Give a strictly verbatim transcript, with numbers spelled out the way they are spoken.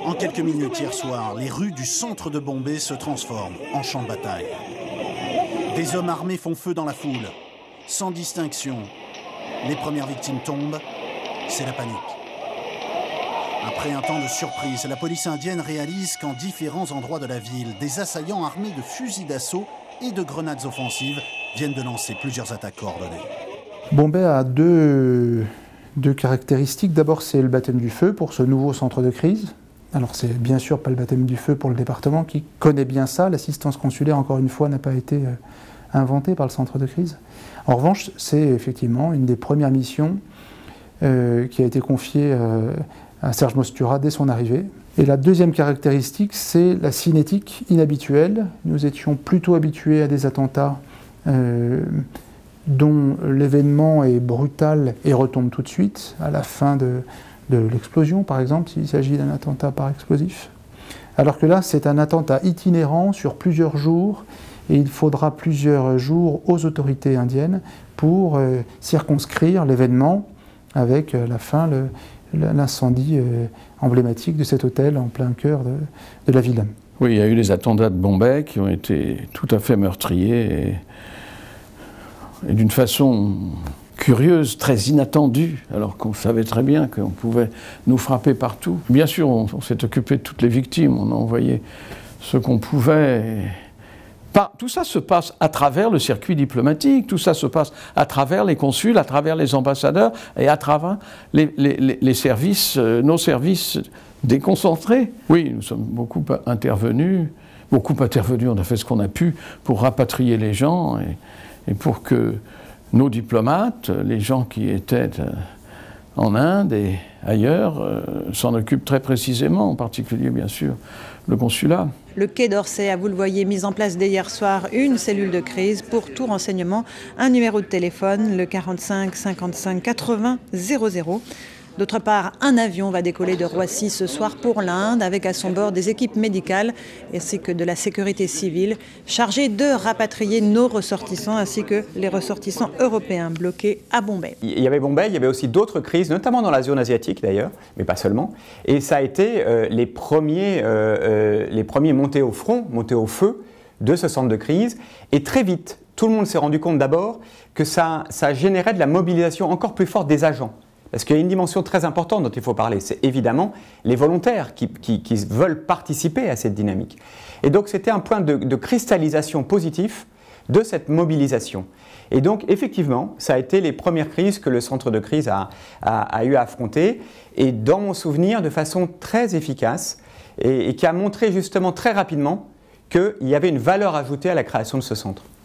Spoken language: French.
En quelques minutes hier soir, les rues du centre de Bombay se transforment en champ de bataille. Des hommes armés font feu dans la foule, sans distinction. Les premières victimes tombent, c'est la panique. Après un temps de surprise, la police indienne réalise qu'en différents endroits de la ville, des assaillants armés de fusils d'assaut et de grenades offensives viennent de lancer plusieurs attaques coordonnées. Bombay a deux, deux caractéristiques. D'abord, c'est le baptême du feu pour ce nouveau centre de crise. Alors, c'est bien sûr pas le baptême du feu pour le département qui connaît bien ça. L'assistance consulaire, encore une fois, n'a pas été inventée par le centre de crise. En revanche, c'est effectivement une des premières missions euh, qui a été confiée euh, à Serge Mostura dès son arrivée. Et la deuxième caractéristique, c'est la cinétique inhabituelle. Nous étions plutôt habitués à des attentats euh, dont l'événement est brutal et retombe tout de suite, à la fin de, de l'explosion par exemple, s'il s'agit d'un attentat par explosif. Alors que là, c'est un attentat itinérant sur plusieurs jours, et il faudra plusieurs jours aux autorités indiennes pour euh, circonscrire l'événement avec à la fin le, l'incendie euh, emblématique de cet hôtel en plein cœur de, de la ville. Oui, il y a eu les attentats de Bombay qui ont été tout à fait meurtriers et, et d'une façon curieuse, très inattendue, alors qu'on savait très bien qu'on pouvait nous frapper partout. Bien sûr, on, on s'est occupé de toutes les victimes, on a envoyé ce qu'on pouvait. Et... Tout ça se passe à travers le circuit diplomatique, tout ça se passe à travers les consuls, à travers les ambassadeurs et à travers les, les, les services, euh, nos services déconcentrés. Oui, nous sommes beaucoup intervenus, beaucoup intervenus, on a fait ce qu'on a pu pour rapatrier les gens et, et pour que nos diplomates, les gens qui étaient euh, en Inde et ailleurs, euh, s'en occupent très précisément, en particulier bien sûr le consulat. Le Quai d'Orsay a, vous le voyez, mis en place dès hier soir une cellule de crise. Pour tout renseignement, un numéro de téléphone, le quarante-cinq cinquante-cinq quatre-vingts zéro zéro. D'autre part, un avion va décoller de Roissy ce soir pour l'Inde, avec à son bord des équipes médicales ainsi que de la sécurité civile, chargées de rapatrier nos ressortissants ainsi que les ressortissants européens bloqués à Bombay. Il y avait Bombay, il y avait aussi d'autres crises, notamment dans la zone asiatique d'ailleurs, mais pas seulement. Et ça a été euh, les, premiers, euh, euh, les premiers montés au front, montés au feu de ce centre de crise. Et très vite, tout le monde s'est rendu compte d'abord que ça, ça générait de la mobilisation encore plus forte des agents. Parce qu'il y a une dimension très importante dont il faut parler, c'est évidemment les volontaires qui, qui, qui veulent participer à cette dynamique. Et donc c'était un point de, de cristallisation positif de cette mobilisation. Et donc effectivement, ça a été les premières crises que le centre de crise a, a, a eu à affronter, et dans mon souvenir de façon très efficace, et, et qui a montré justement très rapidement qu'il y avait une valeur ajoutée à la création de ce centre.